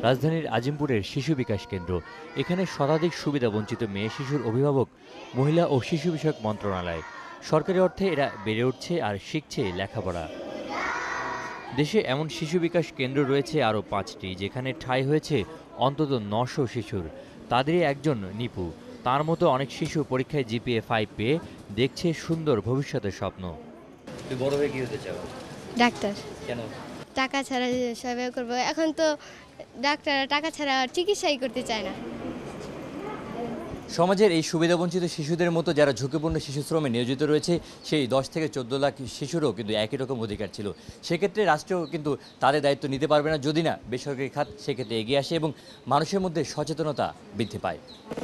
রাজধানীর আজিমপুরের শিশু বিকাশ কেন্দ্র। এখানে শতাধিক সুবিধা বঞ্চিত মেয়ে শিশুর অভিভাবক মহিলা ও শিশু বিষয়ক মন্ত্রণালয়। সরকারি অর্থে এরা বেড়ে উঠছে আর শিখছে লেখাপড়া। দেশে এমন শিশু বিকাশ কেন্দ্র রয়েছে আরও ৫টি, যেখানে ঠাঁই হয়েছে অন্তত ৯০০ শিশুর। তাদেরই একজন নিপু। তার মতো অনেক শিশু পরীক্ষায় জিপিএ 5 পেয়ে দেখছে সুন্দর ভবিষ্যতের স্বপ্ন। তুই বড় হয়ে কি হতে চাও? ডাক্তার। কেন? টাকা ছাড়া সেবা করবো। এখন তো ডাক্তাররা টাকা ছাড়া চিকিৎসাই করতে চায় না। সমাজের এই সুবিধাবঞ্চিত শিশুদের মতো যারা ঝুঁকিপূর্ণ শিশু শ্রমে নিয়োজিত রয়েছে, সেই ১০ থেকে ১৪ লাখ শিশুরও কিন্তু একই রকম অধিকার ছিল। সেক্ষেত্রে রাষ্ট্র কিন্তু তাদের দায়িত্ব নিতে পারবে না যদি না বেসরকারি খাত সেক্ষেত্রে এগিয়ে আসে এবং মানুষের মধ্যে সচেতনতা বৃদ্ধি পায়।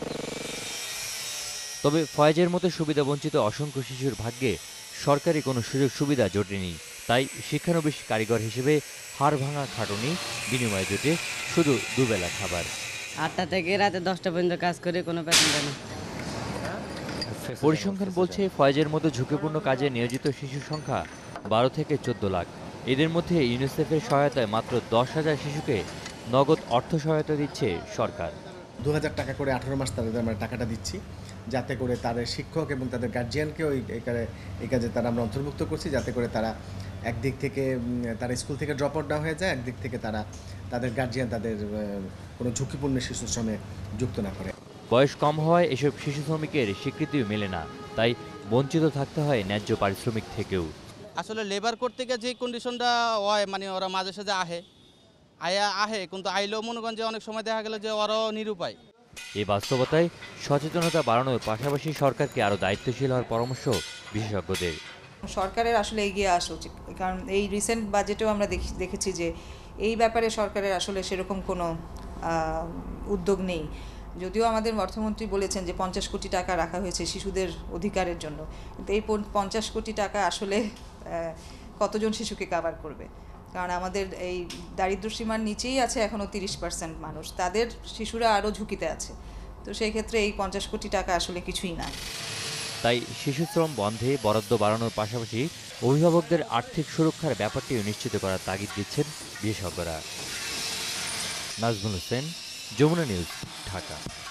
তবে ফয়েজের মতো সুবিধাবঞ্চিত অসংখ্য শিশুর ভাগ্যে সরকারি কোনো সুযোগ সুবিধা জোটেনি। তাই শিক্ষানবিশ কারিগর হিসেবে হাড় ভাঙা খাটুনি, বিনিময়ে জোটে শুধু দুবেলা খাবার। ৮টা থেকে রাতে 10টা পর্যন্ত কাজ করে কোনো বেতন দেয় না। পরিসংখ্যান বলছে ফয়েজের মতো ঝুঁকিপূর্ণ কাজে নিয়োজিত শিশুর সংখ্যা ১২ থেকে ১৪ লাখ। এদের মধ্যে ইউনিসেফের সহায়তায় মাত্র ১০,০০০ শিশুকে নগদ অর্থ সহায়তা দিচ্ছে সরকার। ২,০০০ টাকা করে ১৮ মাস তাদের আমরা টাকাটা দিচ্ছি, যাতে করে তাদের শিক্ষক এবং তাদের গার্জিয়ানকেও এই কাজে তারা আমরা অন্তর্ভুক্ত করছি, যাতে করে তারা একদিক থেকে তারা স্কুল থেকে ড্রপ আউট না হয়ে যায়, একদিক থেকে তারা তাদের গার্জিয়ান তাদের কোনো ঝুঁকিপূর্ণ শিশু শ্রমে যুক্ত না করে। বয়স কম হওয়ায় এসব শিশু শ্রমিকের স্বীকৃতিও মেলে না, তাই বঞ্চিত থাকতে হয় ন্যায্য পারিশ্রমিক থেকেও। আসলে লেবার করতে গিয়ে যে কন্ডিশনটা হয়, মানে ওরা মাঝে সাঝে আহে কিন্তু আইলেও মনে করেন যে অনেক সময় দেখা গেল যে ওরাও নিরুপায়। এই বাস্তবতায় সচেতনতা বাড়ানোর পাশাপাশি সরকারকে আরও দায়িত্বশীল হওয়ার পরামর্শ বিশেষজ্ঞদের। সরকারের আসলে এগিয়ে আসা উচিত, কারণ এই রিসেন্ট বাজেটেও আমরা দেখেছি যে এই ব্যাপারে সরকারের আসলে সেরকম কোনো উদ্যোগ নেই। যদিও আমাদের অর্থমন্ত্রী বলেছেন যে 50 কোটি টাকা রাখা হয়েছে শিশুদের অধিকারের জন্য, কিন্তু এই 50 কোটি টাকা আসলে কতজন শিশুকে কভার করবে? কারণ আমাদের এই দারিদ্র্যসীমার নিচেই আছে এখনও 30% মানুষ, তাদের শিশুরা আরও ঝুঁকিতে আছে। তো সেই ক্ষেত্রে এই 50 কোটি টাকা আসলে কিছুই না। তাই শিশু শ্রম বন্ধে বরাদ্দ বাড়ানোর পাশাপাশি অভিভাবকদের আর্থিক সুরক্ষার ব্যাপারটিও নিশ্চিত করার তাগিদ দিচ্ছেন বিশেষজ্ঞরা। নাজমুল হোসেন, যমুনা নিউজ, ঢাকা।